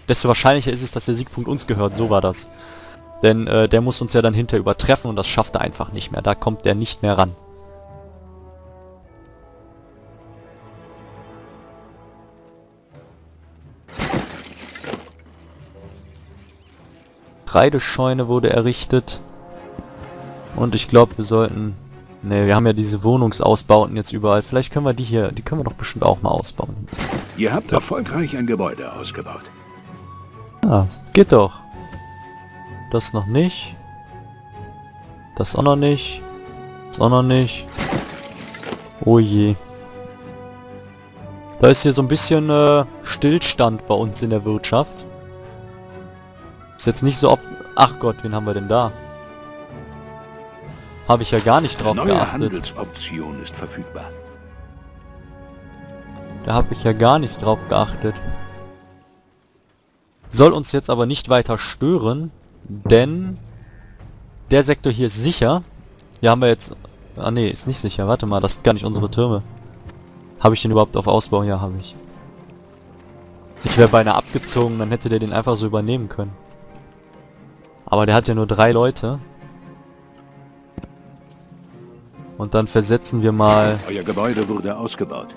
desto wahrscheinlicher ist es, dass der Siegpunkt uns gehört. So war das. Denn der muss uns ja dann hinter übertreffen und das schafft er einfach nicht mehr. Da kommt der nicht mehr ran. Getreidescheune wurde errichtet. Und ich glaube, wir sollten... Ne, wir haben ja diese Wohnungsausbauten jetzt überall. Vielleicht können wir die können wir doch bestimmt auch mal ausbauen. Ihr habt erfolgreich ein Gebäude ausgebaut. Ja, das geht doch. Das noch nicht. Das auch noch nicht. Das auch noch nicht. Oh je. Da ist hier so ein bisschen Stillstand bei uns in der Wirtschaft. Ist jetzt nicht so ob... Ach Gott, wen haben wir denn da? Habe ich ja gar nicht drauf Neue geachtet. Handelsoption ist verfügbar. Da habe ich ja gar nicht drauf geachtet. Soll uns jetzt aber nicht weiter stören, denn der Sektor hier ist sicher. Hier haben wir jetzt... Ah ne, ist nicht sicher. Warte mal, das sind gar nicht unsere Türme. Habe ich den überhaupt auf Ausbau? Ja, habe ich. Ich wäre beinahe abgezogen, dann hätte der den einfach so übernehmen können. Aber der hat ja nur 3 Leute. Und dann versetzen wir mal... Euer Gebäude wurde ausgebaut.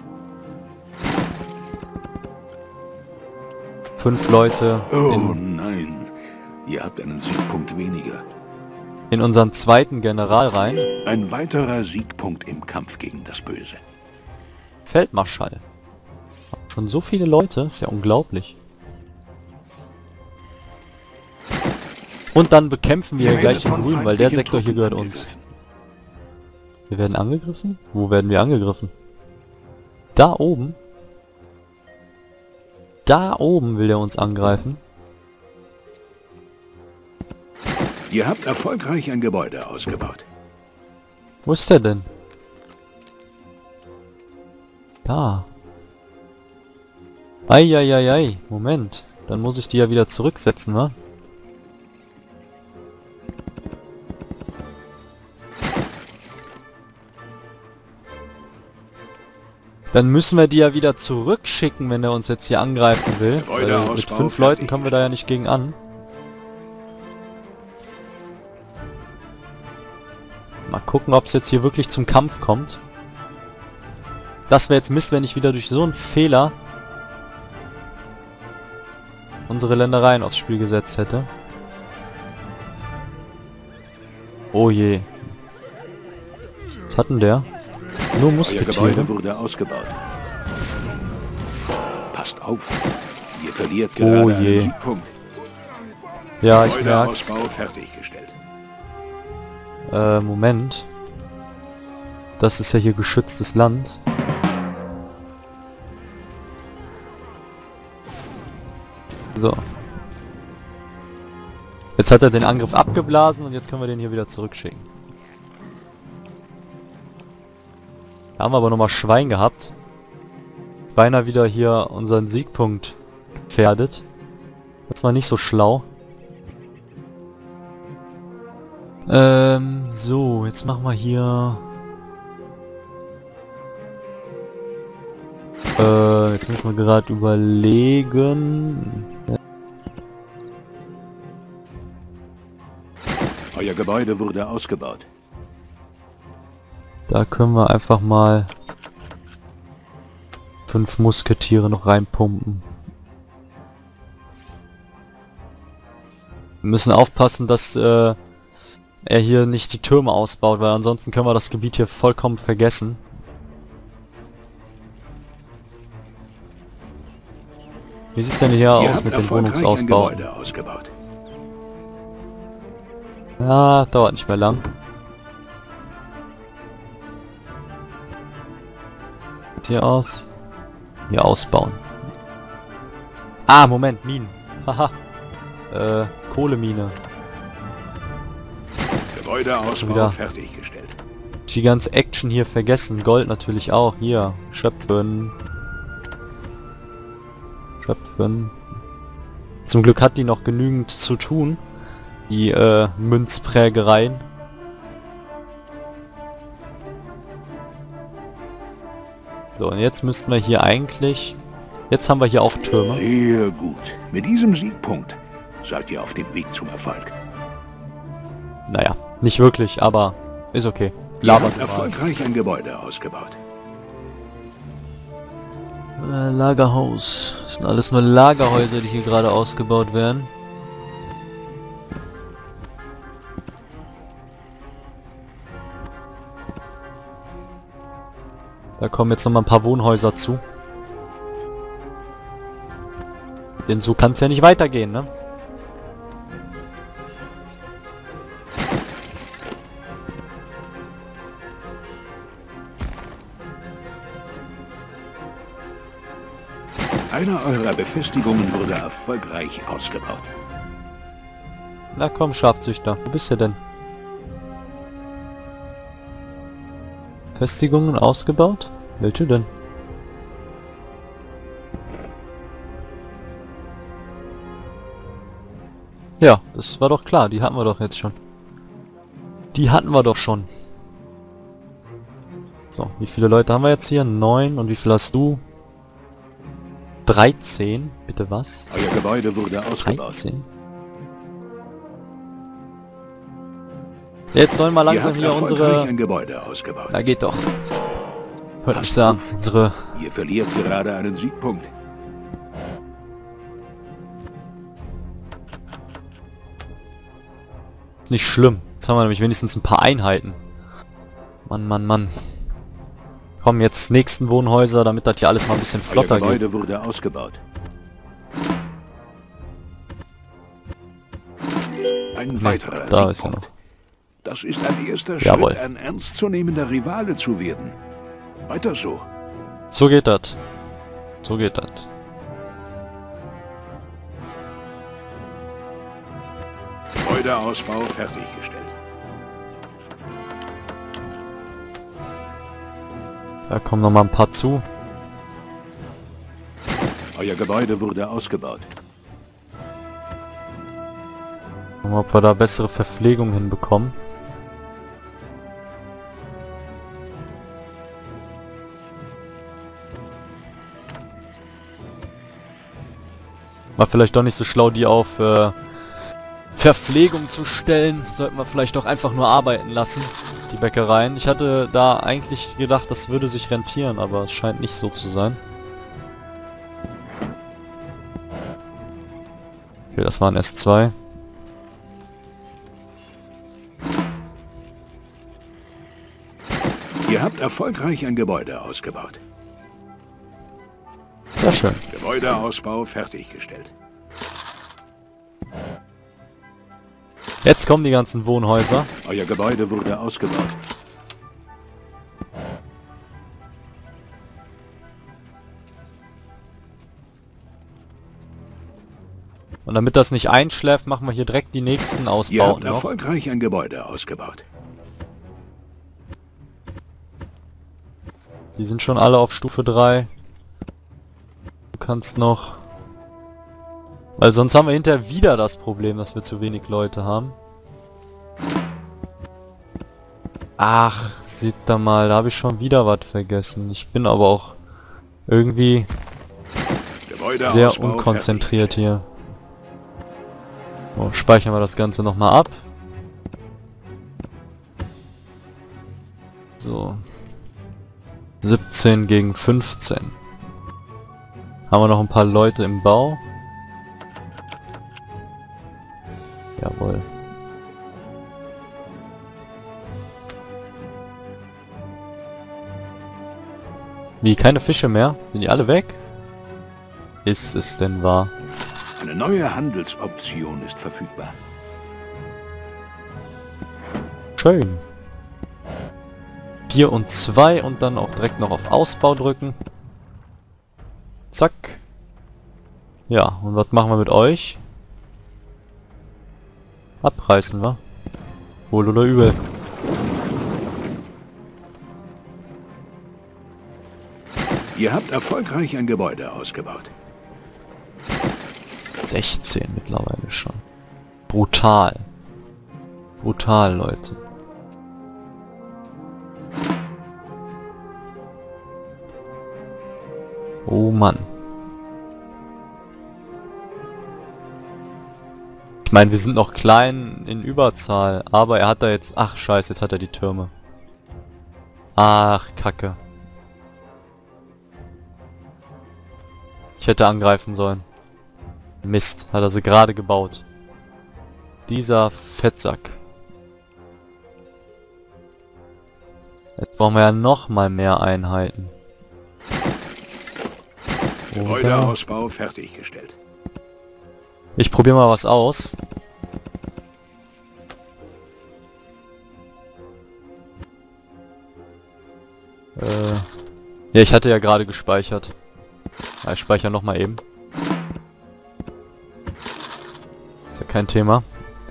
5 Leute Oh nein, ihr habt einen Siegpunkt weniger. in unseren zweiten General rein. Ein weiterer Siegpunkt im Kampf gegen das Böse. Feldmarschall. Schon so viele Leute, ist ja unglaublich. Und dann bekämpfen wir gleich den Grünen, weil der Sektor hier gehört uns. Wir werden angegriffen? Wo werden wir angegriffen? Da oben? Da oben will er uns angreifen. Ihr habt erfolgreich ein Gebäude ausgebaut. Wo ist der denn? Da. Eieiei, Moment. Dann muss ich die ja wieder zurücksetzen, wa? Dann müssen wir die ja wieder zurückschicken, wenn er uns jetzt hier angreifen will. Weil mit 5 Leuten kommen wir da ja nicht gegen an. Mal gucken, ob es jetzt hier wirklich zum Kampf kommt. Das wäre jetzt Mist, wenn ich wieder durch so einen Fehler unsere Ländereien aufs Spiel gesetzt hätte. Oh je. Was hat denn der? Nur Musketiere. Euer Gebäude wurde ausgebaut. Passt auf, ihr verliert gerade einen Siegpunkt. Ja, ich merk's. Gebäudeausbau fertiggestellt. Moment. Das ist ja hier geschütztes Land. So. Jetzt hat er den Angriff abgeblasen und jetzt können wir den hier wieder zurückschicken. Da haben wir aber nochmal Schwein gehabt. Beinahe wieder hier unseren Siegpunkt gefährdet. Das war nicht so schlau. So, jetzt machen wir hier... jetzt muss man gerade überlegen... Euer Gebäude wurde ausgebaut. Da können wir einfach mal 5 Musketiere noch reinpumpen. Wir müssen aufpassen, dass er hier nicht die Türme ausbaut, weil ansonsten können wir das Gebiet hier vollkommen vergessen. Wie sieht's denn hier aus mit den Wohnungsausbauten? Ja, dauert nicht mehr lang. Hier aus. Hier ausbauen. Ah, Moment, Minen. Haha. Kohlemine. Gebäudeausbau fertiggestellt. Die ganze Action hier vergessen. Gold natürlich auch. Hier. Schöpfen. Schöpfen. Zum Glück hat die noch genügend zu tun. Die Münzprägereien. So, und jetzt müssten wir hier eigentlich Jetzt haben wir hier auch Türme. Sehr gut. Mit diesem Siegpunkt seid ihr auf dem Weg zum Erfolg. Naja, nicht wirklich, aber ist okay. Ihr Labert habt mal. erfolgreich ein Gebäude ausgebaut. Lagerhaus. Das sind alles nur Lagerhäuser, die hier gerade ausgebaut werden. Da kommen jetzt noch mal ein paar Wohnhäuser zu. Denn so kann es ja nicht weitergehen, ne? Einer eurer Befestigungen wurde erfolgreich ausgebaut. Na komm, Scharfzüchter. Wo bist du denn? Festigungen ausgebaut? Welche denn? Ja, das war doch klar. Die hatten wir doch jetzt schon. Die hatten wir doch schon. So, wie viele Leute haben wir jetzt hier? 9. Und wie viel hast du? 13. Bitte was? Euer Gebäude wurde ausgebaut. 13. Jetzt sollen wir Ihr langsam habt hier erfolgreich unsere... ein Gebäude ausgebaut. Na geht doch. Könnte ich sagen. Unsere... Ihr verliert gerade einen Siegpunkt. Nicht schlimm. Jetzt haben wir nämlich wenigstens ein paar Einheiten. Mann, Mann, Mann. Komm, jetzt nächsten Wohnhäuser, damit das hier alles mal ein bisschen Euer flotter geht. Gebäude wurde ausgebaut. Ein weiterer da ist er Siegpunkt. Das ist ein erster Jawohl. Schritt, ein ernstzunehmender Rivale zu werden. Weiter so. So geht das. So geht das. Gebäudeausbau fertiggestellt. Da kommen noch mal ein paar zu. Euer Gebäude wurde ausgebaut. Gucken wir, ob wir da bessere Verpflegung hinbekommen. War vielleicht doch nicht so schlau, die auf Verpflegung zu stellen. Sollten wir vielleicht doch einfach nur arbeiten lassen, die Bäckereien. Ich hatte da eigentlich gedacht, das würde sich rentieren, aber es scheint nicht so zu sein. Okay, das waren erst 2. Ihr habt erfolgreich ein Gebäude ausgebaut. Sehr schön. Gebäudeausbau fertiggestellt. Jetzt kommen die ganzen Wohnhäuser. Euer Gebäude wurde ausgebaut. Und damit das nicht einschläft, machen wir hier direkt die nächsten Ihr Ausbauten habt noch. erfolgreich ein Gebäude ausgebaut. Die sind schon alle auf Stufe 3. Du kannst noch... Weil sonst haben wir hinterher wieder das Problem, dass wir zu wenig Leute haben. Ach, seht da mal, da habe ich schon wieder was vergessen. Ich bin aber auch irgendwie sehr unkonzentriert hier. So, speichern wir das Ganze nochmal ab. So. 17 gegen 15. Haben wir noch ein paar Leute im Bau? Jawohl. Wie, keine Fische mehr? Sind die alle weg? Ist es denn wahr? Eine neue Handelsoption ist verfügbar. Schön. 4 und 2 und dann auch direkt noch auf Ausbau drücken. Zack. Ja, und was machen wir mit euch? Abreißen wir. Wohl oder übel. Ihr habt erfolgreich ein Gebäude ausgebaut. 16 mittlerweile schon. Brutal. Brutal, Leute. Oh Mann. Ich meine, wir sind noch klein in Überzahl, aber er hat da jetzt... Ach, scheiße, jetzt hat er die Türme. Ach, Kacke. Ich hätte angreifen sollen. Mist, hat er sie gerade gebaut. Dieser Fettsack. Jetzt brauchen wir ja noch mal mehr Einheiten. Gebäudeausbau fertiggestellt. Ich probiere mal was aus. Ja, ich hatte ja gerade gespeichert. Ja, ich speichere nochmal eben. Ist ja kein Thema.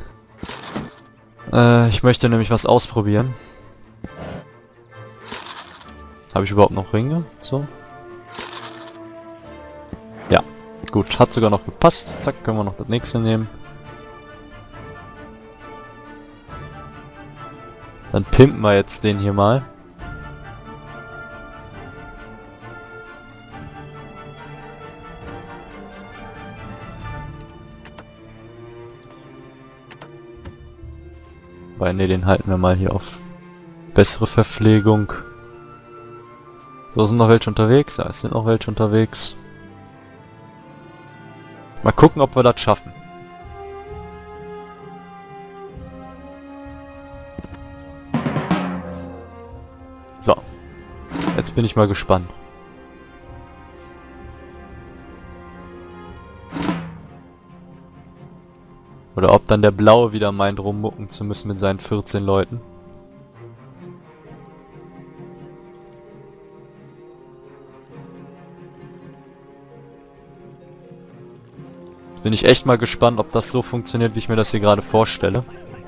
Ich möchte nämlich was ausprobieren. Habe ich überhaupt noch Ringe? So. Ja, gut. Hat sogar noch gepasst. Zack, können wir noch das nächste nehmen. Dann pimpen wir jetzt den hier mal. Weil, ne, den halten wir mal hier auf bessere Verpflegung. So, sind noch welche unterwegs? Ja, es sind noch welche unterwegs. Mal gucken, ob wir das schaffen. So. Jetzt bin ich mal gespannt. Oder ob dann der Blaue wieder meint, rummucken zu müssen mit seinen 14 Leuten. Bin ich echt mal gespannt, ob das so funktioniert, wie ich mir das hier gerade vorstelle.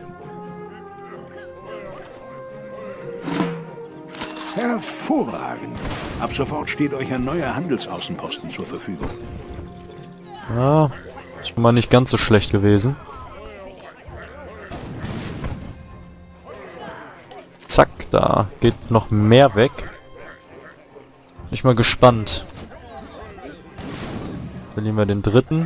Hervorragend. Ab sofort steht euch ein neuer Handelsaußenposten zur Verfügung. Ja, schon mal nicht ganz so schlecht gewesen. Zack, da geht noch mehr weg. Bin ich mal gespannt. Verlieren wir den dritten.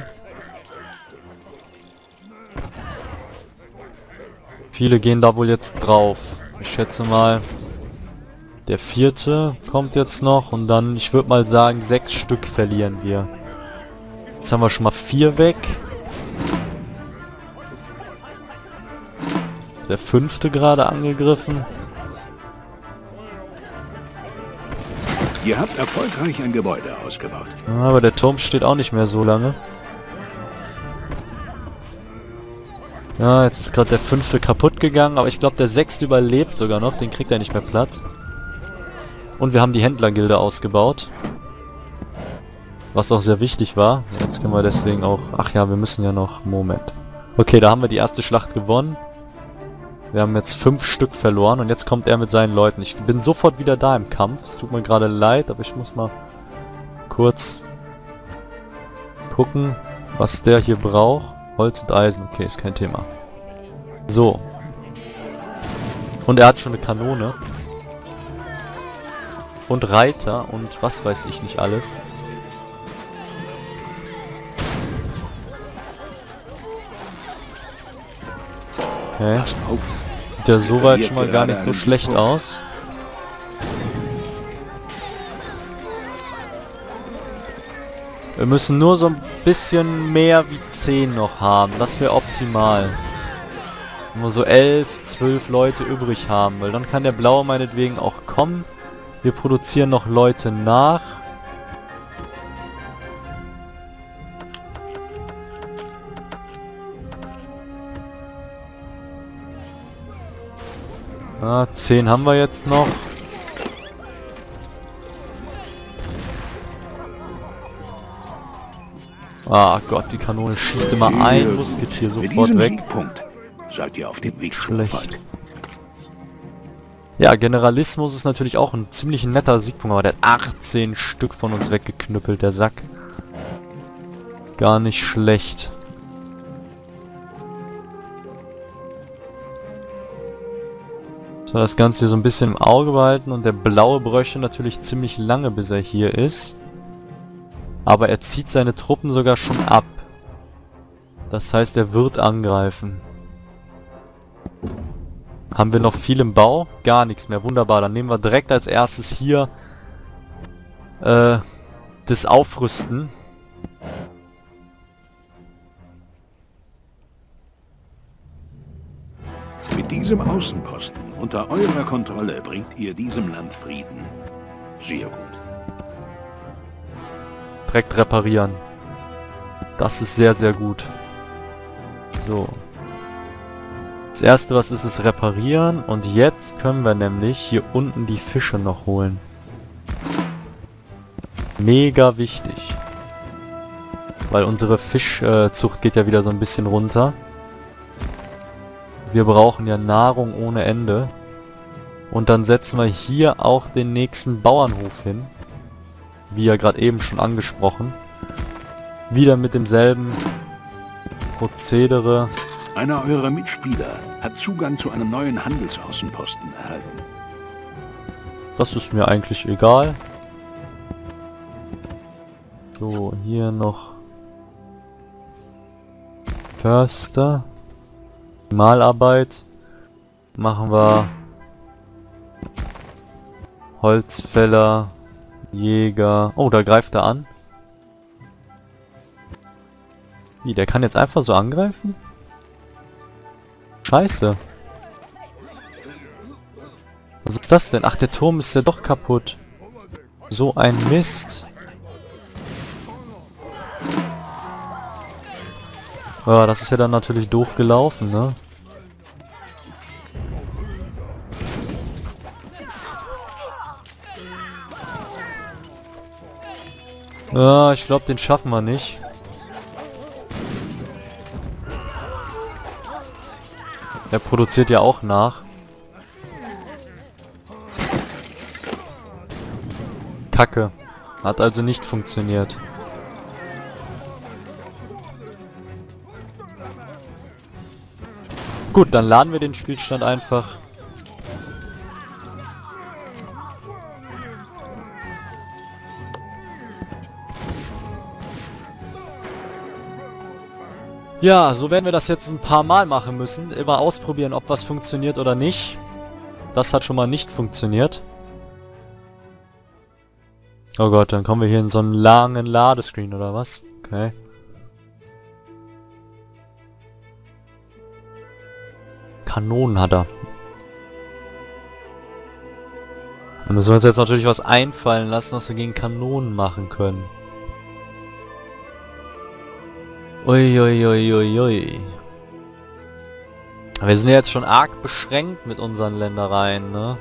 Viele gehen da wohl jetzt drauf. Ich schätze mal, der vierte kommt jetzt noch und dann, ich würde mal sagen, 6 Stück verlieren wir. Jetzt haben wir schon mal 4 weg. Der fünfte gerade angegriffen. Ihr habt erfolgreich ein Gebäude ausgebaut. Aber der Turm steht auch nicht mehr so lange. Ja, jetzt ist gerade der fünfte kaputt gegangen, aber ich glaube der sechste überlebt sogar noch, den kriegt er nicht mehr platt. Und wir haben die Händlergilde ausgebaut. Was auch sehr wichtig war. Jetzt können wir deswegen auch... Ach ja, wir müssen ja noch... Moment. Okay, da haben wir die erste Schlacht gewonnen. Wir haben jetzt 5 Stück verloren und jetzt kommt er mit seinen Leuten. Ich bin sofort wieder da im Kampf. Es tut mir gerade leid, aber ich muss mal kurz gucken, was der hier braucht. Holz und Eisen, okay, ist kein Thema. So. Und er hat schon eine Kanone. Und Reiter und was weiß ich nicht alles. Okay. Sieht ja soweit schon mal gar nicht so schlecht aus. Wir müssen nur so ein bisschen mehr wie 10 noch haben. Das wäre optimal. Nur so 11, 12 Leute übrig haben. Weil dann kann der Blaue meinetwegen auch kommen. Wir produzieren noch Leute nach. Ah, 10 haben wir jetzt noch. Ah Gott, die Kanone schießt immer ein Musketier sofort weg. Siegpunkt seid ihr auf dem Weg zum Erfolg. Ja, Generalismus ist natürlich auch ein ziemlich netter Siegpunkt, aber der hat 18 Stück von uns weggeknüppelt, der Sack. Gar nicht schlecht. So, das Ganze hier so ein bisschen im Auge behalten und der Blaue bräuchte natürlich ziemlich lange, bis er hier ist. Aber er zieht seine Truppen sogar schon ab. Das heißt, er wird angreifen. Haben wir noch viel im Bau? Gar nichts mehr. Wunderbar. Dann nehmen wir direkt als erstes hier das Aufrüsten. Mit diesem Außenposten unter eurer Kontrolle bringt ihr diesem Land Frieden. Sehr gut. Direkt reparieren. Das ist sehr, sehr gut. So. Das erste, was ist, ist reparieren. Und jetzt können wir nämlich hier unten die Fische noch holen. Mega wichtig. Weil unsere Fischzucht geht ja wieder so ein bisschen runter. Wir brauchen ja Nahrung ohne Ende. Und dann setzen wir hier auch den nächsten Bauernhof hin. Wie ja gerade eben schon angesprochen. Wieder mit demselben Prozedere. Einer eurer Mitspieler hat Zugang zu einem neuen Handelsaußenposten erhalten. Das ist mir eigentlich egal. So, hier noch Förster. Malarbeit. Machen wir Holzfäller, Jäger. Oh, da greift er an. Wie, der kann jetzt einfach so angreifen? Scheiße. Was ist das denn? Ach, der Turm ist ja doch kaputt. So ein Mist. Ja, das ist ja dann natürlich doof gelaufen, ne? Ja, ich glaube, den schaffen wir nicht. Der produziert ja auch nach. Kacke. Hat also nicht funktioniert. Gut, dann laden wir den Spielstand einfach. Ja, so werden wir das jetzt ein paar Mal machen müssen. Immer ausprobieren, ob was funktioniert oder nicht. Das hat schon mal nicht funktioniert. Oh Gott, dann kommen wir hier in so einen langen Ladescreen oder was? Okay. Kanonen hat er. Da müssen wir uns jetzt natürlich was einfallen lassen, was wir gegen Kanonen machen können. Uiuiuiui. Wir sind ja jetzt schon arg beschränkt mit unseren Ländereien, ne?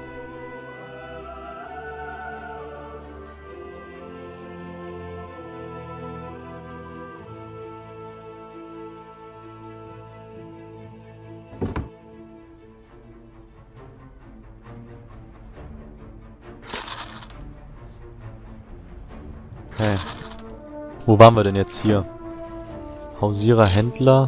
Okay. Wo waren wir denn jetzt hier? Hausierer, Händler.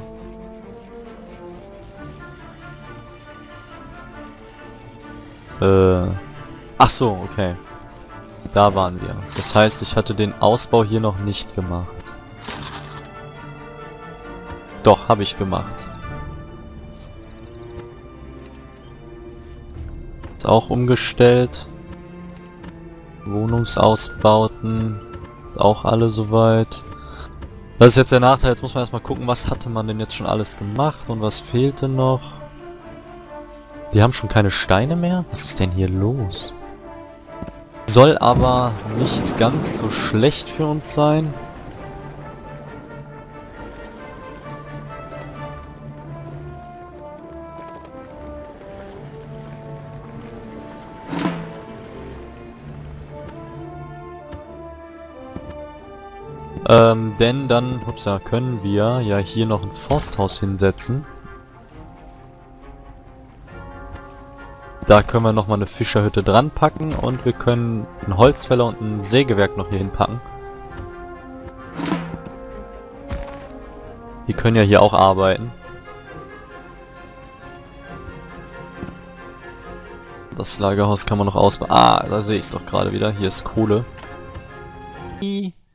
Ach so, okay. Da waren wir. Das heißt, ich hatte den Ausbau hier noch nicht gemacht. Doch, habe ich gemacht. Ist auch umgestellt. Wohnungsausbauten. Auch alle soweit. Das ist jetzt der Nachteil. Jetzt muss man erstmal gucken, was hatte man denn jetzt schon alles gemacht und was fehlte noch. Die haben schon keine Steine mehr? Was ist denn hier los? Soll aber nicht ganz so schlecht für uns sein. Denn dann, upsa, können wir ja hier noch ein Forsthaus hinsetzen. Da können wir nochmal eine Fischerhütte dran packen und wir können einen Holzfäller und ein Sägewerk noch hier hinpacken. Die können ja hier auch arbeiten. Das Lagerhaus kann man noch ausbauen. Ah, da sehe ich es doch gerade wieder. Hier ist Kohle.